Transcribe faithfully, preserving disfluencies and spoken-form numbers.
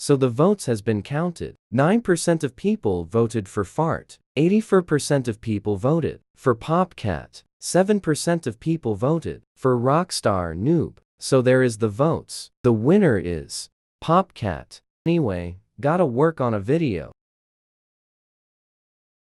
So the votes has been counted. nine percent of people voted for fart. eighty-four percent of people voted for popcat. seven percent of people voted for rockstar noob. So there is the votes. The winner is popcat. Anyway, gotta work on a video.